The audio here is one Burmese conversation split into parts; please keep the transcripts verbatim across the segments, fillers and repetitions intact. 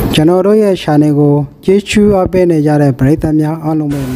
ကျွန်တော်တို့ရဲ့ channel ကိုကြည့်ချူအပေးနေကြတဲ့ပရိသတ်များအားလုံးပဲ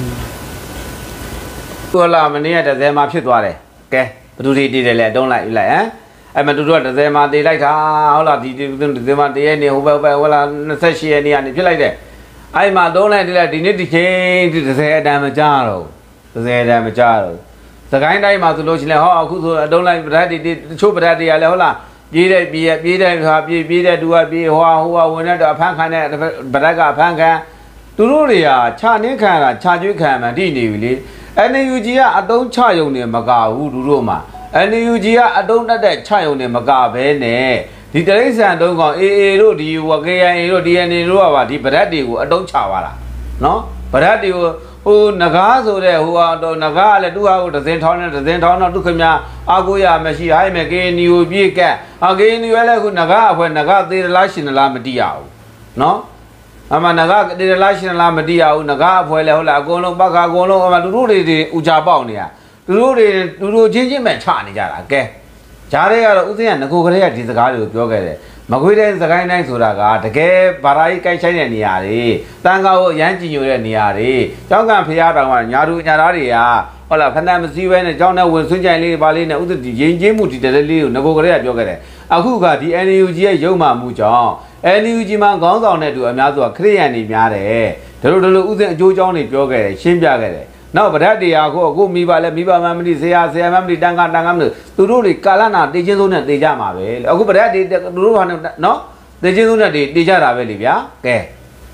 တော်လာမနေ့ကတစ်စဲမှာဖြစ်သွားတယ်ကဲဘသူတွေတည်တယ်လဲတုံးလိုက်လိုက်ဟမ်အဲ့မတူတော့တစ်စဲမှာတည်လိုက်တာဟုတ်လားဒီဒီစဲမှာတည်ရဲ့နေဟိုဘက်ဘက်ဟိုလားยี่สิบရက်နေ့ကနေဖြစ်လိုက်တယ်အဲ့မှာတုံးလိုက်တည်လိုက်ဒီနေ့ဒီချိန်ဒီတစ်စဲအတန်မကြတော့တစ်စဲအတန်မကြတော့စကိုင်းတိုင်းမှာဆိုလို့ရှိရင်ဟောအခုဆိုတုံးလိုက်ပဓာတ်တွေတချို့ပဓာတ်တွေကလည်းဟုတ်လားပြေးတဲ့ပြေးပြေးတဲ့ဟာပြေးပြေးတဲ့သူကပြေးဟိုဟိုဝင်တဲ့တော့အဖမ်းခံတဲ့ဗဒတ်ကအဖမ်းခံသူတို့တွေကခြာနှင်းခံတာခြာကျွေးခံမှတိနေပြီလေ အန် ယူ ဂျီ ကအတုံးချရုံနဲ့မကဘူးသူတို့မှာ အန် ယူ ဂျီ ကအတုံးတက်တဲ့ချရုံနဲ့မကဘဲနဲ့ဒီတရိษံတုံးကောင် အေ အေ တို့ဒီဝကေ အိုင် အေ တို့ ဒီ အန် အေ တို့ကပါဒီဗဒတ်တွေကိုအတုံးချပါလားနော်ဗဒတ်တွေကိုဟိုငကားဆိုတဲ့ဟိုတော့ငကားကလည်းသူ့ဟာကိုဒဇင်ထောင်းနဲ့ဒဇင်ထောင်းတော့သူခင်ဗျာအာကိုရမရှိဟိုင်းမဲ့ ကေ အန် ယူ ပြေးကက်အာ ကေ အန် ယူ လည်းခုငကားအဖွဲ့ငကားသေးလားရှင်လားမတိရဘူးနော်အမငကားသေးလားရှင်လားမတိရဘူးငကားအဖွဲ့လည်းဟုတ်လားအကုန်လုံးပတ်ခါအကုန်လုံးအမသူတို့တွေဥကြပေါက်နေရသူတို့တွေသူတို့ချင်းချင်းမဲ့ချနေကြတာကဲဂျားတွေကတော့ဥစဉ်ကငကိုကလေးကဒီစကားတွေကိုပြောခဲ့တယ်မကွေးတဲ့စကိုင်းတိုင်းဆိုတာကတကယ်ဗာရာကြီးကိုက်ဆိုင်တဲ့နေရာတွေတန်ခါကိုရမ်းကြည်ညိုတဲ့နေရာတွေကျောင်းကဖျားတောင်ကညာသူညာသားတွေကဟုတ်လားခဏမစည်းဘဲနဲ့ကျောင်းနဲ့ဝင်ဆွန့်ကြိုင်လေးပါလေးနဲ့ဥစဉ်ရင်ချင်းမှုဒီတလေးလေးကိုငကိုကလေးကပြောခဲ့တယ်အခုကဒီ အန် ယူ ဂျီ ရဲ့ရုံမှမှုကြောင့် အန် ယူ ဂျီ မှာခေါင်းဆောင်တဲ့သူအများစုကခရစ်ယာန်တွေများတယ်ဒါလိုဒါလိုဥစဉ်အကျိုးကြောင်းတွေပြောခဲ့တယ်ရှင်းပြခဲ့တယ်နောက်ဗဒတ်တရားကိုအခုမိဘလည်းမိဘမှမသိဆရာဆရာမှမသိတန်ခါတန်ခါမသိသူတို့တွေကာလနာတေချင်းဆုံးနဲ့တေကြမှာပဲအခုဗဒတ်တွေသူတို့ဟာနော်တေချင်းဆုံးနဲ့တေတေကြတာပဲလေဗျာကဲ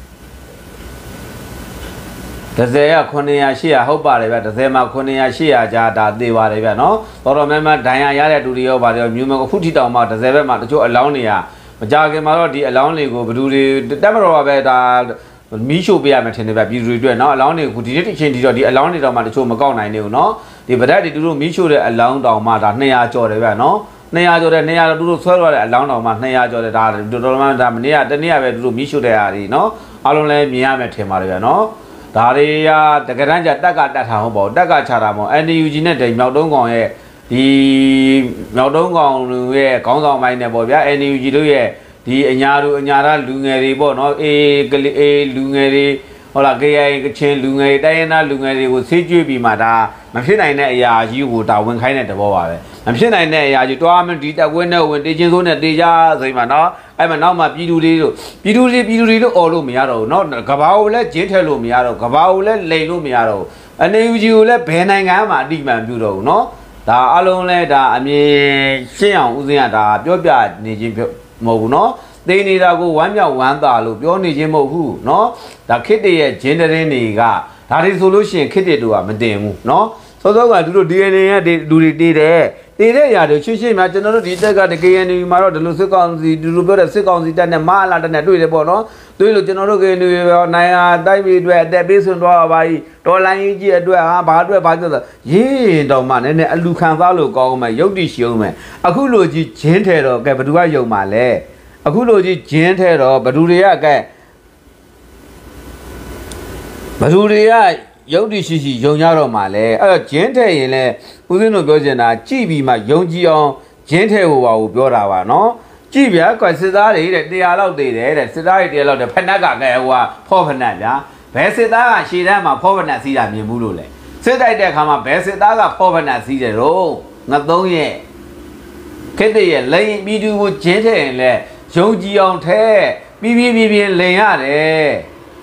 တစ်စဲကခုနှစ်ရာရှစ်ရာဟုတ်ပါတယ်ဗျတစ်စဲမှာခုနှစ်ရာရှစ်ရာကြာဒါသေပါတယ်ဗျနော်တော်တော်များများဒဏ်ရာရတဲ့လူတွေရောပါတယ်မြူမအခုထိတောင်မှတစ်စဲဘက်မှာတချို့အလောင်းတွေကမကြခင်မှာတော့ဒီအလောင်းတွေကိုဘယ်သူတွေတက်မတော်ပါပဲဒါမီးရှို့ပေးရမယ်ထင်တယ်ဗျပြည်သူတွေအတွက်နော်အလောင်းတွေကိုဒီနေ့တစ်ချိန်ဒီတော့ဒီအလောင်းတွေတော့မှတချို့မကောက်နိုင်နေဘူးနော်ဒီဗဒတ်တွေသူတို့မီးရှို့တဲ့အလောင်းတောင်မှဒါနှစ်ရာကျော်တယ်ဗျနော်နှစ်ရာကျော်တယ်နှစ်ရာသူတို့ဆွဲသွားတဲ့အလောင်းတောင်မှနှစ်ရာကျော်တယ်ဒါတော်တော်များဒါမနေ့ကတနေ့ကပဲသူတို့မီးရှို့တဲ့ဟာတွေနော်အားလုံးလည်းမြင်ရမယ်ထင်ပါတယ်ဗျနော်ဒါတွေကတကယ်တမ်းကျတက်ကတတ်ထားဟုတ်ပေါ့တက်ကချတာပေါ့ အန် ယူ ဂျီ နဲ့တိမ်မြောက်တုံးကောင်ရဲ့ဒီမြောက်တုံးကောင်ရဲ့ခေါင်းဆောင်ပိုင်းနဲ့ပေါ့ဗျာ အန် ယူ ဂျီ တို့ရဲ့ဒီအညာတို့အညာသားလူငယ်တွေပေါ့နော်အေးကလေးအေးလူငယ်တွေဟုတ်လား ကေ အိုင် ကချင်းလူငယ်တိုင်းရင်းသားလူငယ်တွေကိုဆေးကျွေးပြီးမှဒါမဖြစ်နိုင်တဲ့အရာကြီးကိုဒါဝင်ခိုင်းတဲ့တဘောပါပဲမဖြစ်နိုင်တဲ့အရာကြီးတွားမဒီတက်ဝင်းနဲ့ဝင်တေချင်းစိုးနဲ့တေကြဆိုရင်မှနော်အဲ့မှာနောက်မှပြည်သူတွေတို့ပြည်သူတွေပြည်သူတွေတို့អော်လို့မရတော့ဘူးနော်ကဘာကိုလည်းဂျင်းထက်လို့မရတော့ကဘာကိုလည်းလိန်လို့မရတော့ဘူး အန် ယူ ဂျီ ကိုလည်းဘယ်နိုင်ငံမှအတိအမှန်ပြုတော့ဘူးနော်ဒါအလုံးလဲဒါအမြင်ရှင်းအောင်ဦးစင်းကဒါပြောပြနေခြင်းမဟုတ်ဘူးနော်သိနေတာကိုဝမ်းမြောက်ဝမ်းသာလို့ပြောနေခြင်းမဟုတ်ဘူးเนาะဒါခစ်တရဲ့ဂျင်းတရင်တွေကဒါတွေဆိုလို့ရှိရင်ခစ်တတို့ကမတင်ဘူးเนาะစောစောကသူတို့ ဒီ အန် အေ ရဲ့လူတွေတည်တယ်တည်တဲ့အရာတွေရှင်းရှင်းများကျွန်တော်တို့ဒီတက်ကတ ကေ အန် ယူ မှာတော့ဒီလိုစစ်ကောင်စီဒီလိုပြောတဲ့စစ်ကောင်စီတက်နဲ့မဟာလာတက်နဲ့တွေ့တယ်ပေါ့เนาะတွေ့လို့ကျွန်တော်တို့ ကေ အန် ယူ ရောနိုင်ဟာတိုက်ပြီးအတွက်အသက်ပေးဆွန်သွားပါပြီဒေါ်လာကြီးကြီးအတွက်ဟာဘာအတွက်ဘာပြောဆိုရေးတော့မှနည်းနည်းအလူခံစားလို့ကောင်းမှရုပ်တိရှိအောင်မယ်အခုလိုကြီးဂျင်းထဲတော့ကဲဘယ်သူကယုံမှလဲအခုလိုကြီးဂျင်းထဲတော့ဘဒူတွေကကဲဘဒူတွေကယုံကြည်ရှိရှိယုံကြတော့မှလဲအဲ့တော့ဂျင်းထဲရင်လဲဦးဇင်းတို့ပြောချင်တာကြည်ပြီးမှယုံကြည်အောင်ဂျင်းထဲဟိုပါကိုပြောတာပါနော်ကြည်ဗျာကွစစ်သားတွေတဲ့တရားလောက်သေးတယ်တဲ့စစ်သားတွေတရားလောက်တယ်ဖက်နှက်ကကဲဟိုကဖောဖက်နှက်ဗျာဘယ်စစ်သားကရှည်တန်းမှာဖောဖက်နှက်စီးတာမြင်ဘူးလို့လဲစစ်တိုက်တဲ့အခါမှာဘယ်စစ်သားကဖောဖက်နှက်စီးတယ်တော့ငါသုံးရဲ့ခက်တဲ့ရဲ့လိန်ပြီးသူကိုဂျင်းထဲရင်လဲယုံကြည်အောင်ထဲပြီးပြီးပြီးပြီးလင်ရတယ်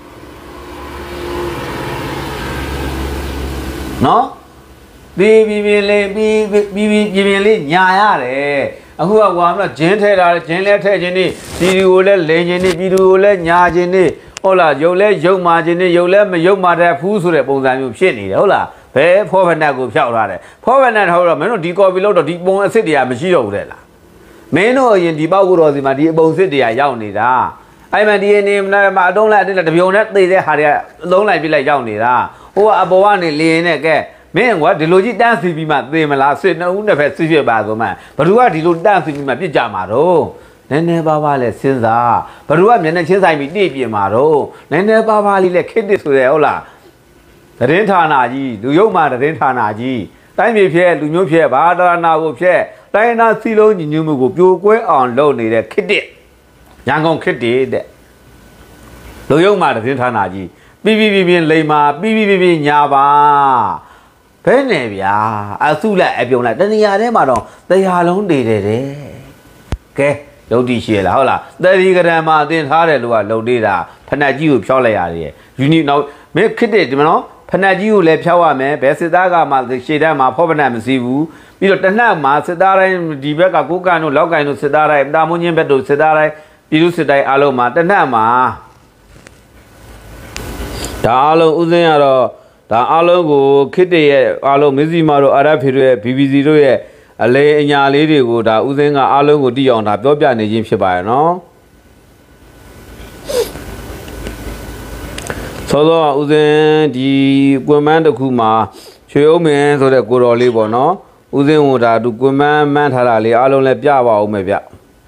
နော်ပြီးပြီးပြီးလင်ပြီးပြီးပြီးပြီးပြီးလေးညာရတယ်အခုကကွာမလားဂျင်းထဲတာဂျင်းလဲထဲခြင်းနေပြည်သူကိုလည်းလင်ခြင်းနေပြည်သူကိုလည်းညာခြင်းနေဟုတ်လားယုံလဲယုံမာခြင်းနေယုံလဲမယုံမာတဲ့ဖူးဆိုတဲ့ပုံစံမျိုးဖြစ်နေတယ်ဟုတ်လားဘယ်ဖောဖက်နက်ကိုဖျောက်ထားတယ်ဖောဖက်နက်ဟုတ်တော့မင်းတို့ဒီကော်ပီလို့တော့ဒီပုံအစ်စ်တွေကမရှိတော့ဘူးတဲ့လားမင်းတို့အရင်ဒီပေါက်ကိုတော်စီမှာဒီအပုံစစ်တရားရောက်နေတာအဲ့မှာဒီနေမှာအတုံးလိုက်အတင်းလိုက်တပြုံနဲ့သိတဲ့ဟာတွေအသုံးလိုက်ပြလိုက်ရောက်နေတာဟိုကအပေါ်ကနေလင်းနဲ့ကဲမင်းကွာဒီလိုကြီးတန်းစီပြီးမှသေမလားစစ်နှစ်ဦးနှစ်ဖက်စစ်ဖြစ်ပါဆိုမှဘ누구ကဒီလိုတန်းစီပြီးမှပြစ်ကြမှာတော့နည်းနည်းပါးပါးလဲစဉ်းစားဘ누구ကမျက်နှာချင်းဆိုင်ပြီးတိပြင်မှာတော့နည်းနည်းပါးပါးလေးလဲခစ်တစ်ဆိုရဲဟုတ်လားသတင်းဌာနကြီးလူရုပ်မှာသတင်းဌာနကြီးတိုင်းပြည်ဖြဲလူမျိုးဖြဲဘာသာနာကိုဖြဲတိုင်းနာစီလုံးညီညွတ်မှုကိုပြိုကွဲအောင်လုပ်နေတဲ့ခစ်တစ်ရန်ကုန်ခစ်တစ်တဲ့လူယုံမှာတင်းဌာနကြီးပြီးပြီးပြီးလိမ္မာပြီးပြီးပြီးညာပါဘဲနေဗျာအဆုလက်အပြုံလိုက်တဏှာထဲမှာတော့တရားလုံးတည်တယ်တဲ့ကဲယုတ်တိရှိရလားဟုတ်လားတတိကရံမှာအတင်ထားတယ်လို့ကလုံသေးတာဖဏကြီးကိုဖြောက်လိုက်ရတယ်ယူနီနောက်မင်းခစ်တဲ့ဒီမနော်ဖဏကြီးကိုလည်းဖြောက်ရမယ်ဘယ်စစ်သားကမှရှေ့တန်းမှာဖောပနတ်မရှိဘူးပြီးတော့တနတ်မှာစစ်သားတိုင်းဒီဘက်ကကိုကန်တို့လောက်ကန်တို့စစ်သားတိုင်းတာမွန်ချင်းဘက်တို့စစ်သားတိုင်းပြည်သူစစ်တိုင်းအားလုံးမှာတနတ်မှာဒါအားလုံးဥစဉ်ရတော့ဒါအားလုံးကိုခစ်တဲ့ရဲ့အားလုံးမစ္စည်းမာတို့အာရဖီတို့ရဲ့ ဘီ ဘီ စီ တို့ရဲ့အလေအညာလေးတွေကိုဒါဥစဉ်ကအားလုံးကိုတည်အောင်ဒါပြောပြနေခြင်းဖြစ်ပါရဲ့နော်သောသောဥစဉ်ဒီကွန်မန်းတစ်ခုမှာရွှေဦးမင်းဆိုတဲ့ကိုတော်လေးပေါ့နော်ဥစဉ်ဟိုဒါသူကွန်မန်းမှန်းထားတာလေးအားလုံးလည်းပြပါဦးမယ်ဗျ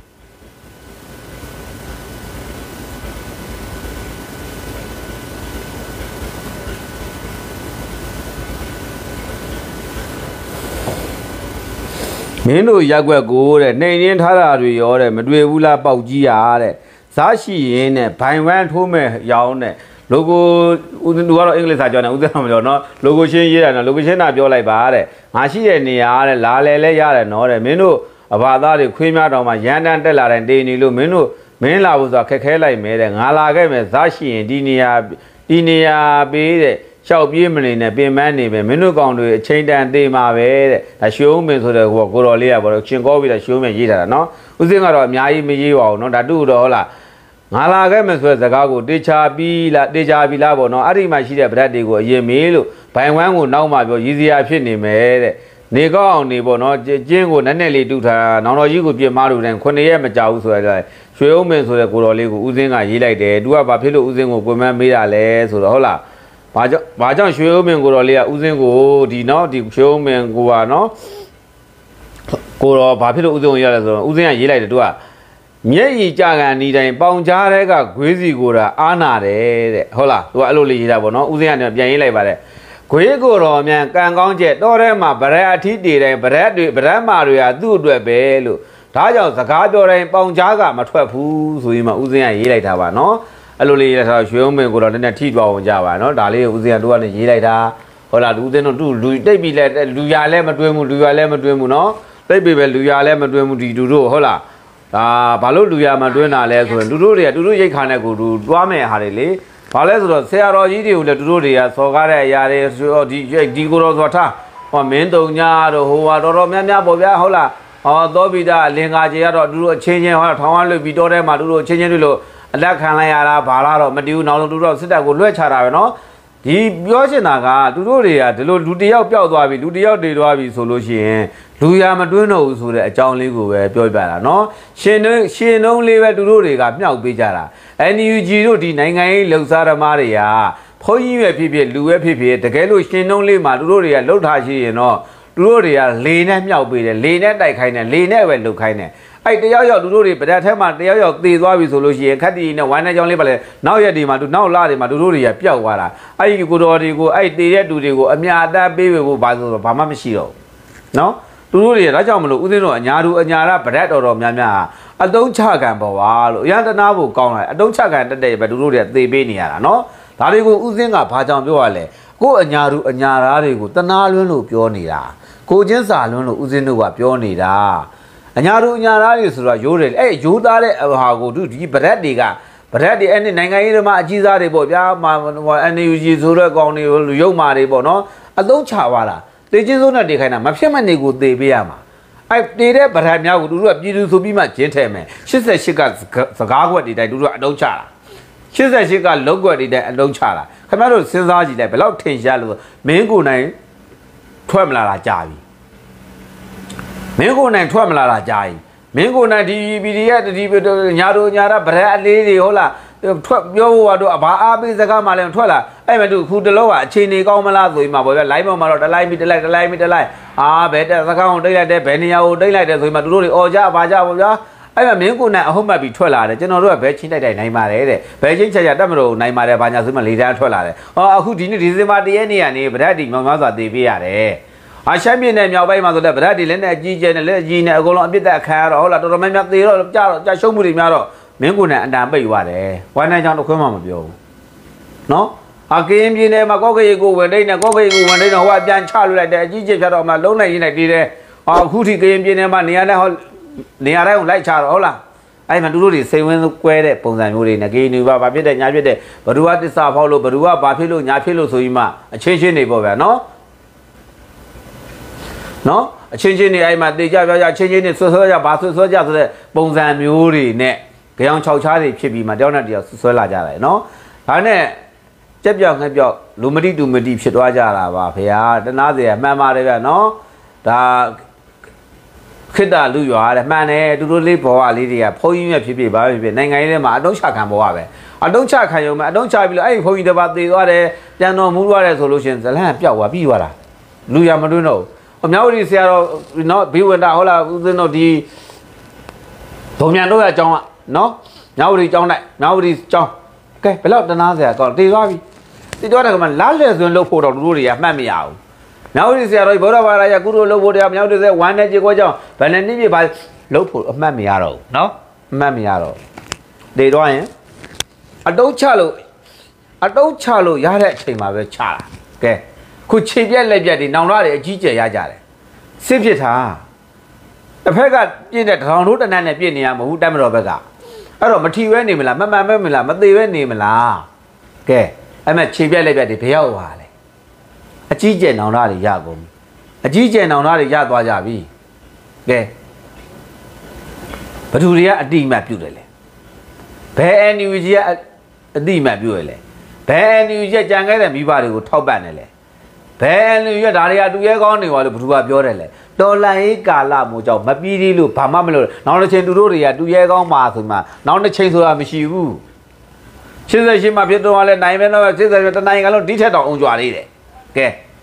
မင်းတို့ရက်ွက်ကိုတဲ့နှိမ်ရင်းထားတာတွေရောတဲ့မတွေ့ဘူးလားပေါက်ကြီးရတဲ့ဇာရှိရင်တဲ့ဘိုင်ဝမ်ထိုးမဲ့ရောင်းတဲ့လိုကိုဦးသူကတော့အင်္ဂလိပ်စာပြောနေဦးသားမပြောနော်လိုကိုရှင်းရေးတာနော်လိုကိုရှင်းတာပြောလိုက်ပါတဲ့ငါရှိတဲ့နေရာတဲ့လာလဲလဲရတယ်နော်တဲ့မင်းတို့အဘာသားတွေခွေးများတောင်မှရန်တန်းတက်လာတဲ့တေးနေလို့မင်းတို့မင်းလာဖို့ဆိုတာခက်ခဲလိုက်မဲတဲ့ငါလာခဲ့မယ်ဇာရှိရင်ဒီနေရာဒီနေရာပေးတဲ့ရှောက်ပြေးမနေနဲ့ပင်ပန်းနေပဲမင်းတို့ကောင်တွေအချိန်တန်သေးမှာပဲတဲ့ဒါရွှေဦးမင်းဆိုတဲ့ဟိုကိုတော်လေးကဘောချင်းကောပြီးတာရွှေဦးမင်းရေးထားတာနော်ဦးစင်းကတော့အများကြီးမရေးပါဘူးနော်ဒါတူတော့ဟုတ်လားငါလာခဲ့မယ်ဆိုတဲ့စကားကိုတေချာပြီးလားတေချာပြီးလားပေါ့နော်အဲ့ဒီမှာရှိတဲ့ဗရက်တွေကိုအရင်မေးလို့ဘိုင်ဝမ်းကိုနောက်မှပြောရည်စရာဖြစ်နေမယ်တဲ့နေကောင်းအောင်နေပေါ့နော်ကျင်းကိုနက်နက်လေးတူထားနောင်တော်ကြီးကိုပြစ်မားလို့တဲ့ခုနှစ်ရက်မကြောက်ဘူးဆိုရတဲ့ရွှေဦးမင်းဆိုတဲ့ကိုတော်လေးကိုဦးစင်းကရေးလိုက်တယ်သူကဘာဖြစ်လို့ဦးစင်းကိုကွန်မန်းမေးတာလဲဆိုတော့ဟုတ်လားဘာကြောင့်ဘာကြောင့်ရွှေဦးမင်းကိုတော်လေးကဦးစင်းကိုဒီနော်ဒီရွှေဦးမင်းကိုကနော်ကိုတော်ဘာဖြစ်လို့ဦးစင်းကိုရလဲဆိုတော့ဦးစင်းကရေးလိုက်တယ်သူကမျက်ရည်ကြကန်ဒီတိုင်းပေါင်ကြားတဲ့ကဂွေးစီကိုတာအားနာတယ်တဲ့ဟုတ်လားသူကအဲ့လိုလေးရေးတာပေါ့နော်ဦးစင်းကပြန်ရေးလိုက်ပါတယ်ဂွေးကိုတော်မြန်ကံကောင်းချက်တော့ထဲမှာဗရက်အထီးတေတိုင်းဗရက်တွေဗရက်မာတွေကသူ့အတွက်ပဲလို့ဒါကြောင့်စကားပြောတိုင်းပေါင်ကြားကမထွက်ဘူးဆိုရင်မှဦးစင်းကရေးလိုက်တာပါနော်အဲ့လိုလေးရေးထားရွှေဦးမင်းကိုတော့နည်းနည်းထိသွားအောင်ကြပါနော်ဒါလေးကိုဦးစင်းကတို့ကနေရေးလိုက်တာဟုတ်လားဦးစင်းတို့သူ့လူတိတ်ပြီးလဲလူရလဲမတွင်းဘူးလူရလဲမတွင်းဘူးနော်တိတ်ပြီးပဲလူရလဲမတွင်းဘူးဒီသူတို့ဟုတ်လားဒါဘာလို့လူရမတွင်းတာလဲဆိုရင်သူတို့တွေကသူတို့ရိတ်ခါနဲ့ကိုသူတွားမဲ့ဟာတွေလေဘာလဲဆိုတော့ဆရာတော်ကြီးတွေကိုလည်းသူတို့တွေကစော်ကားတဲ့အရာတွေဒီဒီကိုတော့ဆိုထားဟောမင်းတုံညာတို့ဟိုဟာတော်တော်များများပေါ့ဗျာဟုတ်လားဟောသောပိတာအလင်္ကာကြီးကတော့သူတို့အချင်းချင်းဟောထောင်ဝလွတ်ပြီးတော့ထဲမှာသူတို့အချင်းချင်းတွေလို့အလက်ခံလိုက်ရတာဘာလားတော့မတူဘူးနောက်ဆုံးသူတို့စစ်တပ်ကိုလွှဲချတာပဲနော်ဒီပြောချင်တာကသူတို့တွေကဒီလိုလူတယောက်ပျောက်သွားပြီလူတယောက်တည်သွားပြီဆိုလို့ရှိရင်လူရမတွင်းတော့ဘူးဆိုတဲ့အကြောင်းလေးကိုပဲပြောပြတာနော်ရှင်နှရှင်နှုံးလေးပဲသူတို့တွေကမြောက်ပေးကြတာ အန် ယူ ဂျီ တို့ဒီနိုင်ငံရေးလှုပ်ရှားသမားတွေကဘုန်းကြီးပဲဖြစ်ဖြစ်လူပဲဖြစ်ဖြစ်တကယ်လို့ရှင်နှုံးလေးမှာသူတို့တွေကလှုပ်ထားရှိရင်တော့သူတို့တွေကလေနဲ့မြောက်ပေးတယ်လေနဲ့တိုက်ခိုင်းတယ်လေနဲ့ပဲလှုပ်ခိုင်းတယ်အဲ့တယောက်ယောက်သူတို့တွေဗဒတ်ထဲမှာတယောက်ယောက်သေသွားပြီဆိုလို့ရှိရင်ခက်တီနဲ့ဝမ်းနဲ့ကြောင်းလေးပါလေနောက်ရက်ဒီမှာသူနောက်လာတွေမှာသူတို့တွေကပျောက်သွားတာအဲ့ဒီကိုတော်တွေကိုအဲ့တေတဲ့သူတွေကိုအမြအတတ်ပေးဖို့ဘာဆိုတော့ဘာမှမရှိတော့နော်သူတို့တွေကဒါကြောင့်မလို့ဦးသိန်းတို့အညာသူအညာရဗဒတ်တော်တော်များများအတုံးချကံပေါ်ပါလို့ရန်တနာဖို့ကောင်းလာအတုံးချကံတက်တဲ့ပဲသူတို့တွေကသေပေးနေရတာနော်ဒါတွေကိုဦးသိန်းကဘာကြောင့်ပြောရလဲကိုအညာသူအညာသားတွေကိုတနာလွန်းလို့ပြောနေတာကိုချင်းစာလွန်းလို့ဦးသိန်းတို့ကပြောနေတာအညာတို့အညာသားတွေဆိုတော့ရိုးတယ်အဲ့ရိုးသားတဲ့ဟာကိုသူဒီဗရက်တွေကဗရက်တွေအဲ့ဒီနိုင်ငံရေးသမားအကြီးစားတွေပေါ့ဗျာ အန် ယူ ဂျီ ဆိုတဲ့ကောင်တွေရုပ်မာတွေပေါ့နော်အသုံးချပါလားတေချင်းစိုးနဲ့တေခိုင်းတာမဖြစ်မနေကိုသေပေးရမှာအဲ့တေတဲ့ဗရက်များကိုသူတို့ကပြည်သူဆိုပြီးမှဂျင်းထဲမယ်ရှစ်ဆယ်ရှစ်ကစကားခွက်တွေတိုင်းသူတို့ကအတုံးချတာရှစ်ဆယ်ရှစ်ကလုံးကွက်တွေတိုင်းအတုံးချတာခင်ဗျားတို့စဉ်းစားကြည့်လိုက်ဘယ်လောက်ထင်ရှားလို့မင်းကိုနိုင်ထွက်မလာတာကြာပြီမင်းကိုနိုင်ထွက်မလာတာကြာပြီမင်းကိုနိုင်ဒီပီဒီရဲ့ဒီညာတို့ညာတာဗရက်အလေးတွေဟုတ်လားထွက်ပြောဖို့ကတော့ဘာအားပေးစကားမှလည်းထွက်လာအဲ့မဲ့သူခုတလောကအခြေအနေကောင်းမလားဆိုပြီးမှပေါ့ဗျာ live ပေါ်မှာတော့တလိုက်ပြီးတလိုက်တလိုက်ပြီးတလိုက်အာဘယ်တက်စကားကိုတိတ်လိုက်တယ်ဘယ်နေရာကိုတိတ်လိုက်တယ်ဆိုပြီးမှသူတို့တွေអော်ကြပါကြပေါ့ဗျာအဲ့မဲ့မင်းကိုနိုင်အဟုတ်မှတ်ပြီးထွက်လာတယ်ကျွန်တော်တို့ကဘယ်ချင်းတိုက်တိုက်နိုင်ပါတယ်တဲ့ဘယ်ချင်းချက်ချက်တက်မလို့နိုင်ပါတယ်ဘာညာဆိုမှလေတန်းထွက်လာတယ်ဟောအခုဒီနေ့ဒီဇင်ဘာတရက်နေ့ကနေဗရက်ဒီမြောင်များစွာတည်ပေးရတယ်အရှမ်းပြည်နယ်မြောက်ပိုင်းမှာဆိုတဲ့ဗရက်ဒီလည်းနဲ့အကြီးကျယ်နဲ့လည်းအကြီးနဲ့အကုန်လုံးအပြစ်တက်ခံရတော့ဟုတ်လားတော်တော်များများသေတော့ကြာတော့ကြာရှုံးမှုတွေများတော့မင်းကိုယ်နဲ့အတန်ပိတ်သွားတယ်ဝိုင်းနိုင်ကြောင်တော့ခွင့်မှမပြောဘူးနော်အကင်းပြင်းနေမှာကော့ကရိတ်ကိုဝင်တိတ်နဲ့ကော့ကရိတ်ကိုဝင်တိတ်တော့ဟိုအပြန်ချလွတ်လိုက်တယ်အကြီးကျယ်ဖြတ်တော့မှလုံးလိုက်ရင်းနဲ့တည်တယ်အခုထိကရင်ပြင်းနေမှာနေရာနဲ့ဟောနေရာတိုင်းကိုလိုက်ချတော့ဟုတ်လားအဲ့မှာသူတို့တွေစိတ်ဝင်ကွဲတဲ့ပုံစံမျိုးတွေနဲ့ကေနေပါဘာဖြစ်တဲ့ညာဖြစ်တဲ့ဘဒူဝတစ္ဆာဖောက်လို့ဘဒူဝဘာဖြစ်လို့ညာဖြစ်လို့ဆိုပြီးမှအချင်းချင်းနေပေါ့ဗျာနော်နော်အချင်းချင်းနေအဲ့မှာတေကြပြပြအချင်းချင်းနေဆွဆွကြဘာဆွဆွကြဆိုတဲ့ပုံစံမျိုးတွေနဲ့ကြောင်ချောက်ချားတွေဖြစ်ပြီးမှတယောက်နဲ့တယောက်ဆွလာကြတယ်နော်ဒါနဲ့ကြက်ပြောက်ငှက်ပြောက်လူမတိတူမတိဖြစ်သွားကြတာပါဖေဟာတနာစရာမှန်ပါတယ်ဗျာနော်ဒါခိတ္တလူရွာတဲ့မှန်တယ်သူတို့လေးဘဝလေးတွေကဖုန်းကြီးမြဖြစ်ဖြစ်ပါဖြစ်ဖြစ်နိုင်ငံရေးထဲမှာအတုံးချခံဘဝပဲအတုံးချခံရုံမှာအတုံးချပြီးလို့အဲ့ဒီဖုန်းကြီးတစ်ပါးသေသွားတယ်ပြန်တော်မူသွားတယ်ဆိုလို့ရှင်ဇလန်းကပျောက်သွားပြီးသွားတာလူရမတွင်းတော့အမြောက်ဒီဆရာတော်နော်ဘိဝန္တာဟုတ်လားဦးဇင်းတို့ဒီဒုံမြန်တို့ရဲ့အကြောင်းကနော်မြောက်ဒီအကြောင်းလိုက်မြောက်ဒီအကြောင်းကဲဘယ်တော့တနာဆရာကောသေသွားပြီသေသွားတယ်ကမှလားလက်စွန်းလို့ဖို့တော့တို့တွေကမှတ်မရဘူးမြောက်ဒီဆရာတော်ဗုဒ္ဓဘာသာရကုသိုလ်လုပ်ဖို့တရားမြောက်ဒီဆရာဝမ်းနဲ့ကြေကိုကြောင်းဗန္ဒနိပြပါလုပ်ဖို့အမှတ်မရတော့ဘူးနော်အမှတ်မရတော့သေသွားရင်အတုံးချလို့အတုံးချလို့ရတဲ့အချိန်မှာပဲချတာကဲခုခြေပြက်လက်ပြက်တွေနောင်ရတွေအကြီးကျယ်ရကြတယ်စစ်ဖြစ်တာတစ်ဖက်ကပြည့်တဲ့ထောင်တို့တနတ်နဲ့ပြည့်နေရမဟုတ်တတ်မတော်ဘက်ကအဲ့တော့မထီဝဲနေမလားမမှန်ပဲမလားမသေးပဲနေမလားကဲအဲ့မဲ့ခြေပြက်လက်ပြက်တွေဘယ်ရောက်သွားလဲအကြီးကျယ်နောင်ရတွေရကုန်အကြီးကျယ်နောင်ရတွေရသွားကြပြီကဲဘသူတွေကအတိမတ်ပြုတ်တယ်လေဘယ် N U G ကအတိမတ်ပြုတ်ရလဲဘယ် N U G ကကြံခဲ့တဲ့မိဘတွေကိုထောက်ပံ့တယ်လေဘယ် N U G ကဒါတွေကတူရဲကောင်းနေပါလို့ဘသူကပြောတယ်လေတော်လန်ရေးကာလမို့ကြောင့်မပြီးသေးလို့ဘာမှမလုပ်နောက်တစ်ချိန်သူတို့တွေကတူရဲကောင်းပါဆိုမှနောက်တစ်ချိန်ဆိုတာမရှိဘူးရှင်းစရှင်းမှဖြစ်တော့လဲနိုင်ပဲတော့ရှင်းစတနိုင်ကလုံးဒီထက်တော့အောင်ကြွားသေးတယ်ကဲ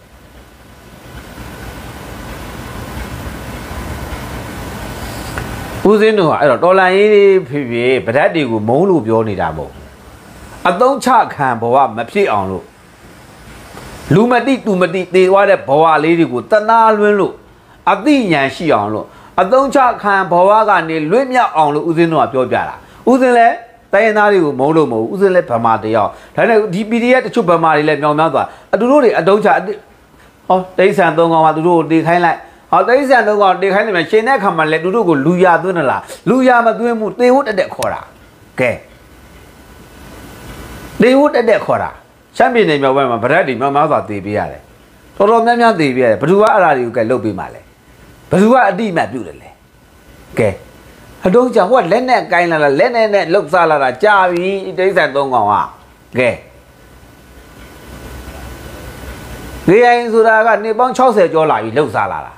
ဦးစင်းတို့ကအဲ့တော့တော်လန်ရေးဖြစ်ဖြစ်ဗဒတ်တွေကိုမုန်းလို့ပြောနေတာမဟုတ်အသုံးချခံဘဝမဖြစ်အောင်လို့လူမတိတူမတိသေသွားတဲ့ဘဝလေးတွေကိုတနာလွန်းလို့အသိဉာဏ်ရှိအောင်လို့အသုံးချခံဘဝကနေလွတ်မြောက်အောင်လို့ဦးစင်းတို့ကပြောပြတာဦးစင်းလည်းတိုင်းရင်းသားတွေကိုမုန်းလို့မဟုတ်ဦးစင်းလည်းဗမာတယောက်ဒါနဲ့ဒီ P D F တချို့ဗမာတွေလည်းမြောင်များသွားအတူတို့တွေအတုံးချဟောတိဆန်သုံးကောင်ကသူတို့ကိုတေခိုင်းလိုက်ဟောတိဆန်သုံးကောင်တေခိုင်းနေမှာရှင်တဲ့ခါမှာလည်းသူတို့ကိုလူရသွင်းလားလူရမသွင်းဘူးတေဟုတ်တက်တက်ခေါ်တာကဲတေဟုတ်တက်တက်ခေါ်တာရှမ်းပြည်နယ်မြောက်ပိုင်းမှာဗရက်တွေမြောက်များစွာတည်ပေးရတယ်တော်တော်များများတည်ပေးရတယ်ဘယ်သူကအဲ့ဒါတွေကိုကဲလုတ်ပေးမှလဲဘယ်သူကအတိမတ်ပြုတယ်လဲကဲအတုံးချဟိုကလက်နဲ့ကိုင်းလာလားလက်နဲ့နဲ့လှုပ်စားလာတာကြာပြီတိဆန်သုံးကောင်ကကဲနေရင်ဆိုတာကနေပေါင်း၆၀ကျော်လာပြီလှုပ်စားလာတာ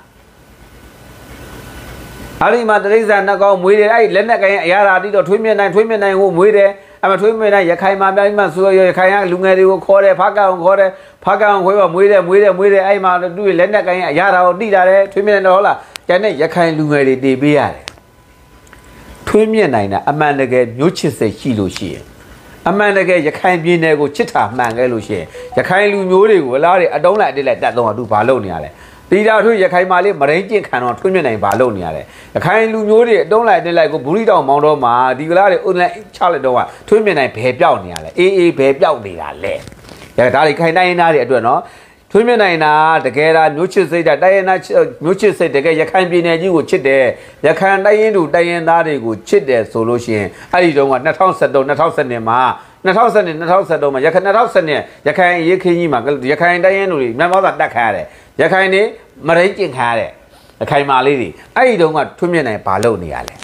အဲ့ဒီမှာတိဆန်နှစ်ကောင်မွေးတယ်အဲ့လက်နဲ့ကိုင်းအရာရာတိတော့ထွေးမြနိုင်ထွေးမြနိုင်ကိုမွေးတယ်အမထွေးမြနိုင်ရခိုင်မှာပြိုင်မှဆိုရခိုင်ကလူငယ်တွေကိုခေါ်တယ်ဖားကောင်ခေါ်တယ်ဖားကောင်ခွေးပါမွေးတယ်မွေးတယ်မွေးတယ်အဲ့မှာသူ့လက်နဲ့ကိုင်းအရာရာကိုတိတာတယ်ထွေးမြနိုင်တော့ဟုတ်လားကျန်တဲ့ရခိုင်လူငယ်တွေတည်ပေးရတယ်ထွေးမြနိုင်တာအမှန်တကယ်မျိုးချစ်စိတ်ရှိလို့ရှိရင်အမှန်တကယ်ရခိုင်ပြည်နယ်ကိုချစ်တာမှန်ခဲ့လို့ရှိရင်ရခိုင်လူမျိုးတွေကိုအလားတွေအတုံးလိုက်အတိလိုက်တတ်တော့သူဘာလုပ်နေရလဲတီတာထွေးရခိုင်မာလေးမရင်းကျင့်ခံတော့ထွေးမြနိုင်ဘာလုပ်နေရလဲရခိုင်လူမျိုးတွေအတုံးလိုက်အတိလိုက်ကိုဘူရီတောင်မောင်းတော့မှာဒီကလားတွေအွန်လိုင်းချလိုက်တော့ကထွေးမြနိုင်ဘယ်ပြောက်နေရလဲအေးအေးဘယ်ပြောက်နေတာလဲဒါဒါတွေခိုင်တိုင်းသားတွေအတွက်နော်ထွေးမြနိုင်တာတကယ်ဒါမျိုးချစ်စိတ်တိုင်းရင်းသားမျိုးချစ်စိတ်တကယ်ရခိုင်ပြည်နယ်ကြီးကိုချစ်တယ်ရခိုင်တိုင်းရင်းသူတိုင်းရင်းသားတွေကိုချစ်တယ်ဆိုလို့ရှိရင်အဲ့ဒီတုန်းက၂၀၁၃ ၂၀၁၂မှာ၂၀၁၂ ၂၀၁၃မှာရခိုင်၂၀၁၂ရခိုင်ရေးခင်းကြီးမှာရခိုင်တိုင်းရင်းသူတွေမြန်မာသာတက်ခါရတယ်ရခိုင်နေမရိတ်ကျင်ခါရတယ်ရခိုင်မာလေးတွေအဲ့ဒီတုန်းကထွေးမြနိုင်ဘာလုပ်နေရလဲ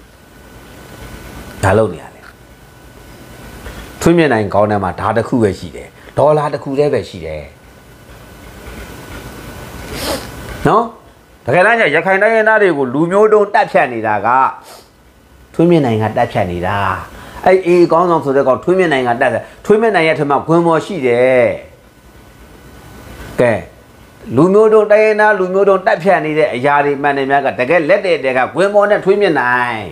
ဒါလုပ်နေရလဲထွေးမြနိုင်ကောင်းတဲ့မှာဒါတစ်ခုပဲရှိတယ်ဒေါ်လာတစ်ခုတည်းပဲရှိတယ်နော်တကယ်တမ်းကျရခိုင်တိုင်းရင်းသားတွေကိုလူမျိုးတုံးတက်ဖြတ်နေတာကထွေးမြနိုင်ကတက်ဖြတ်နေတာအဲ့အေးကောင်းဆောင်ဆိုတဲ့ကောင်ထွေးမြနိုင်ကတက်တယ်ထွေးမြနိုင်ရဲ့ထမခွင်မော်ရှိတယ်ကဲလူမျိုးတုံးတိုင်းရင်းသားလူမျိုးတုံးတက်ဖြတ်နေတဲ့အရာတွေမှန်တယ်များကတကယ်လက်တဲ့တဲ့ကခွင်မော်နဲ့ထွေးမြနိုင်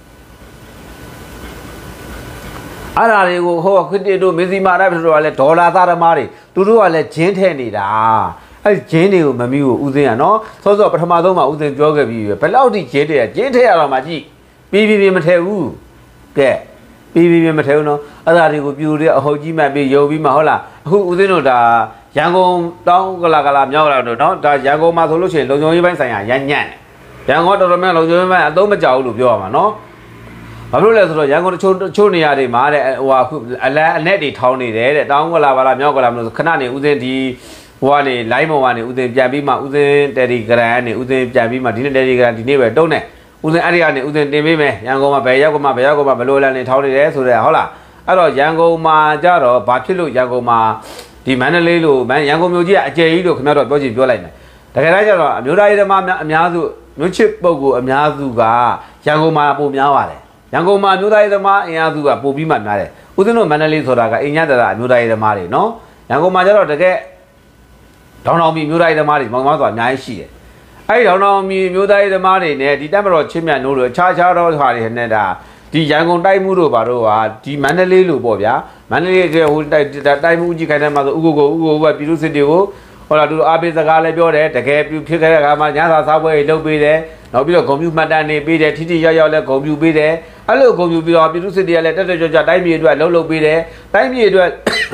အဲ့ဒါတွေကိုဟိုခရစ်တို့မေဇီမာရဖြစ်တော့လဲဒေါ်လာသားသမားတွေသူတို့ကလည်းဂျင်းထဲနေတာအဲ့ဂျင်းတွေကိုမမီးကိုဦးစင်းရနော်စောစောပထမဆုံးမှာဦးစင်းပြောခဲ့ပြီးဘယ်လောက်ထိဂျင်းထဲရဂျင်းထဲရတော့မှကြည့်ပြီးပြီးပြီးမထဲဘူးကဲပြီးပြီးမထဲဘူးနော်အဲ့ဒါတွေကိုပြူတဲ့အဟုတ်ကြီးမှတ်ပြီးယုံပြီးမှဟုတ်လားအခုဦးစင်းတို့ဒါရန်ကုန်တောင်းကလာကလာမြောက်လာတော့နော်ဒါရန်ကုန်မှာဆိုလို့ရှိရင်လုံခြုံရေးပိုင်းဆိုင်ရာရညံ့တယ်ရန်ကုန်တော်တော်များလုံခြုံရေးပိုင်းအသုံးမကျဘူးလို့ပြောရမှာနော်ဘာလို့လဲဆိုတော့ရန်ကုန်တချို့တချို့နေရာတွေမှာတဲ့ဟိုအခုအလန်းအနဲ့တွေထောင်းနေတယ်တဲ့တောင်းကလာပါလားမြောက်ကလာမလို့ခဏနေဦးစင်းဒီဟိုကနေ line ပေါ်ကနေဦးစင်းပြန်ပြီးမှဦးစင်း Telegram ကနေဦးစင်းပြန်ပြီးမှဒီနေ့ Telegram ဒီနေ့ပဲတုံးတယ်ဦးစင်းအဲ့ဒီကနေဦးစင်းတင်ပေးမယ်ရန်ကုန်မှာဘယ်ရောက်ကမှဘယ်ရောက်ကမှဘလို့လန်နေထောင်းနေတယ်ဆိုတဲ့ဟုတ်လားအဲ့တော့ရန်ကုန်မှာကြတော့ဘာဖြစ်လို့ရန်ကုန်မှာဒီမန္တလေးလိုရန်ကုန်မြို့ကြီးကအကျယ်ကြီးလို့ခင်ဗျားတို့ပြောချင်ပြောလိုက်မယ်တကယ်တမ်းကျတော့အမျိုးသားရေးသမားအများစုမြို့ချစ်ပုဂ္ဂိုလ်အများစုကရန်ကုန်မှာပုံများပါတယ်ရန်ကုန်မှာအမျိုးသားရေးသမားအင်အားစုကပိုပြီးမှများတယ်ဦးစင်းတို့မန္တလေးဆိုတာကအင်ညတရာအမျိုးသားရေးသမားတွေနော်ရန်ကုန်မှာကျတော့တကယ်ဒေါင်းတော်မီမျိုးသားရေးသမားတွေမောင်မောင်ဆိုတာအများကြီးရှိတယ်အဲ့ဒီဒေါင်းတော်မီမျိုးသားရေးသမားတွေနဲ့ဒီတက်မတော်ချင်းမြတ်နိုးတို့အခြားခြားတော့ဟာတွေနဲ့ဒါဒီရန်ကုန်တိုက်မှုတို့ဘာတို့ဟာဒီမန္တလေးလိုပေါ့ဗျာမန္တလေးကဟိုတိုက်တိုက်မှုကြီးခိုင်တဲ့မှာဆိုဥကိုကိုဥကိုကပြည်သူစစ်တွေကိုဟောလာသူတို့အားပေးစကားလည်းပြောတယ်တကယ်ဖြစ်ခဲ့တဲ့အခါမှာညစာစားပွဲတွေလုပ်ပေးတယ်နောက်ပြီးတော့ဂုံပြူမှတ်တမ်းနေပေးတယ်ထိထိရောက်ရောက်လည်းဂုံပြူပေးတယ်အဲ့လိုဂုံပြူပြီးတော့ပြည်သူစစ်တွေကလည်းတက်တက်ကြွကြွတိုင်းပြည်အတွက်လှုပ်လှုပ်ပေးတယ်တိုင်းပြည်အတွက်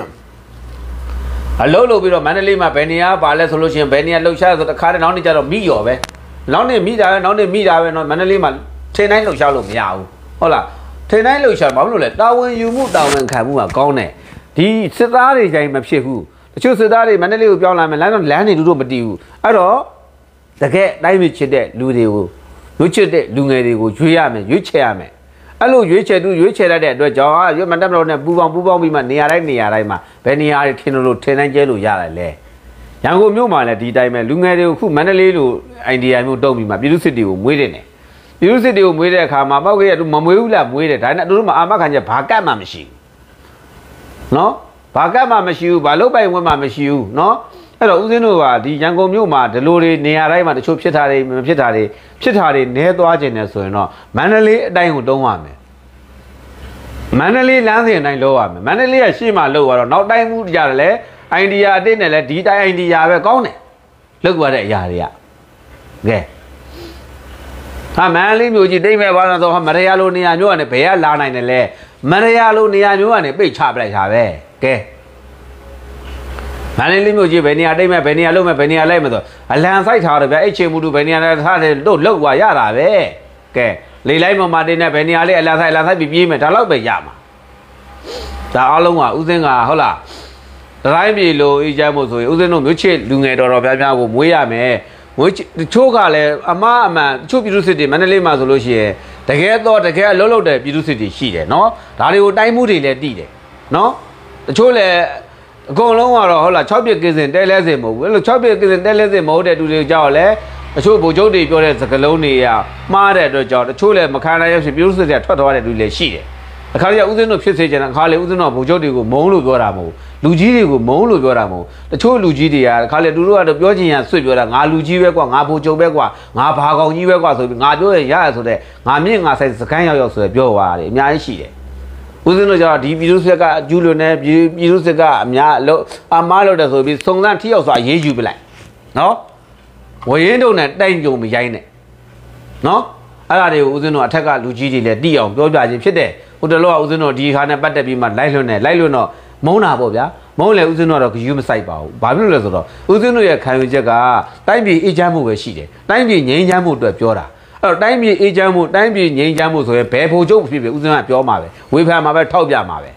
အလုံးလို့ပြီးတော့မန္တလေးမှာဘယ်နေရာပါလဲဆိုလို့ရှိရင်ဘယ်နေရာလှုပ်ရှားဆိုတခါတည်းနောက်နေ့ကျတော့မိရော်ပဲနောက်နေ့မိတာပဲနောက်နေ့မိတာပဲနော်မန္တလေးမှာထင်တိုင်းလှုပ်ရှားလို့မရဘူးဟုတ်လားထင်တိုင်းလှုပ်ရှားဘာလို့လဲတာဝန်ယူမှုတာဝန်ခံမှုကကောင်းတယ်ဒီစစ်သားတွေကြိုင်မဖြစ်ဘူးတချို့စစ်သားတွေမန္တလေးကိုပြောင်းလာမယ်လမ်းတော့လမ်းနေလူတို့မတည်ဘူးအဲ့တော့တကယ်တိုင်းပြည်ချစ်တဲ့လူတွေကိုလူချစ်တဲ့လူငယ်တွေကိုရွေးရမယ်ရွေးချယ်ရမယ်အဲ့လိုရွေးချယ်သူရွေးချယ်တတ်တဲ့အတွက်ကြောင့်ရွေးမတက်မလို့နဲ့ပူပေါင်းပူပေါင်းပြီးမှနေရာတိုင်းနေရာတိုင်းမှာဘယ်နေရာတွေထင်လို့ထင်တိုင်းကျဲလို့ရတယ်လေရန်ကုန်မြို့မှာလည်းဒီတိုင်းပဲလူငယ်တွေကိုခုမန္တလေးလိုအိုင်ဒီယာမျိုးတုံးပြီးမှပြည်သူစစ်တွေကိုမွေးတယ်နေပြည်သူစစ်တွေကိုမွေးတဲ့အခါမှာပောက်ကရသူမမွေးဘူးလားမွေးတယ်ဒါနဲ့တို့မှအာမခံချက်ဘာကတ်မှမရှိဘူးနော်ဘာကတ်မှမရှိဘူးဘာလို့ပိုင်ဝင်မှမရှိဘူးနော်အဲ့တော့ဦးစင်းတို့ကဒီရန်ကုန်မြို့မှာဒီလိုတွေနေရာတိုင်းမှာတချို့ဖြစ်တာတွေမဖြစ်တာတွေဖြစ်တာတွေနဲသွားခြင်းနဲ့ဆိုရင်တော့မန္တလေးအတိုင်းကိုတုံးရမယ်မန္တလေးလမ်းစဉ်အတိုင်းလုပ်ရမယ်မန္တလေးကရှေ့မှာလုပ်ရတော့နောက်တိုင်းမှုကြတယ်လေအိုင်ဒီယာအတိတ်နဲ့လည်းဒီတိုင်းအိုင်ဒီယာပဲကောင်းတယ်လုပ်ရတဲ့အရာတွေကကဲဟာမန္တလေးမြို့ကြီးတိတ်မဲ့ဘာလို့ဆိုမရရလိုနေရာမျိုးကနေဘယ်ကလာနိုင်တယ်လဲမရရလိုနေရာမျိုးကနေပိတ်ချပလိုက်တာပဲကဲမန္တလေးမြို့ကြီးဘယ်နေရာတိတ်မဲ့ဘယ်နေရာလုံးမဲ့ဘယ်နေရာလိုက်မဲ့ဆိုအလံဆိုင်ထားတယ်ဗျအဲ့ချိန်မှုတို့ဘယ်နေရာလဲထားတယ်တို့လောက်သွားရတာပဲကဲလေလိုက်ပေါ်မှာတင်းနဲ့ဘယ်နေရာလေးအလံဆိုင်အလံဆိုင်ပြီးပြေးမယ်ဒါတော့ပဲရမှာဒါအားလုံးကဥစဉ်ကဟုတ်လားတိုင်းပြည်လိုအေးချမ်းဖို့ဆိုရင်ဥစဉ်တို့မြို့ချစ်လူငယ်တော်တော်များများကိုမွေးရမယ်မွေးတချို့ကလည်းအမအမှန်တချို့ပြည်သူစစ်တွေမန္တလေးမှာဆိုလို့ရှိရင်တကယ်တော့တကယ်အလုံးလုံးတဲ့ပြည်သူစစ်တွေရှိတယ်နော်ဒါတွေကိုတိုင်းမှုတွေလည်းတည်တယ်နော်တချို့လည်းအကုန်လုံးကတော့ဟုတ်လား၆ပြည့်ကင်းစင်တဲလဲစင်မဟုတ်ဘူးအဲ့လို၆ပြည့်ကင်းစင်တဲလဲစင်မဟုတ်တဲ့သူတွေကြောက်လဲတချို့ဗိုလ်ချုပ်တွေပြောတဲ့စကားလုံးတွေကမှားတဲ့အတွက်ကြောင့်တချို့လည်းမခံနိုင်ရဖြစ်ပြည်သူစစ်တွေထွက်သွားတဲ့လူတွေလည်းရှိတယ်အခါကျဦးစင်းတို့ဖြစ်စေချင်တာအခါလေဦးစင်းတို့ဗိုလ်ချုပ်တွေကိုမုန်းလို့ပြောတာမဟုတ်လူကြီးတွေကိုမုန်းလို့ပြောတာမဟုတ်တချို့လူကြီးတွေကအခါလေသူတို့ကတော့ပြောချင်ရဆွတ်ပြောတာငါလူကြီးပဲကွာငါဗိုလ်ချုပ်ပဲကွာငါဘာကောင်ကြီးပဲကွာဆိုပြီးငါပြောရင်ရရဆိုတဲ့ငါမြင့်ငါဆိုင်စကိုင်းရောက်ရောက်ဆိုရပြောသွားတယ်အများကြီးရှိတယ်ဦးစင်းတို့ကျတော့ဒီပြည်သူစစ်ကအကျူးလွန်နေပြည်သူစစ်ကအများအလို့အမားလို့တဲ့ဆိုပြီးစုံစမ်းထိရောက်စွာရေးယူပလိုက်နော်ဝရင်တို့နဲ့တိုင်ကြုံမရိုင်းနဲ့နော်အဲ့ဒါတွေကိုဦးစင်းတို့အထက်ကလူကြီးတွေလည်းတိအောင်ပြောပြခြင်းဖြစ်တယ်ဟိုတလောကဦးစင်းတို့ဒီခါနဲ့ပတ်သက်ပြီးမှလိုက်လွတ်နေလိုက်လွတ်တော့မုန်းတာပေါ့ဗျာမုန်းလေဦးစင်းတို့ကတော့ဂယူးမဆိုင်ပါဘူးဘာဖြစ်လို့လဲဆိုတော့ဦးစင်းတို့ရဲ့ခံယူချက်ကတိုင်းပြည်အေးချမ်းမှုပဲရှိတယ်တိုင်းပြည်ငြိမ်းချမ်းမှုအတွက်ပြောတာအဲ့တော့တိုင်းပြည်အေးချမ်းမှုတိုင်းပြည်ငြိမ်းချမ်းမှုဆိုရင်ဘယ်ဖို့ချုပ်ဖြစ်ဖြစ်ဦးစင်းကပြောမှာပဲဝေဖန်မှာပဲထောက်ပြမှာပဲ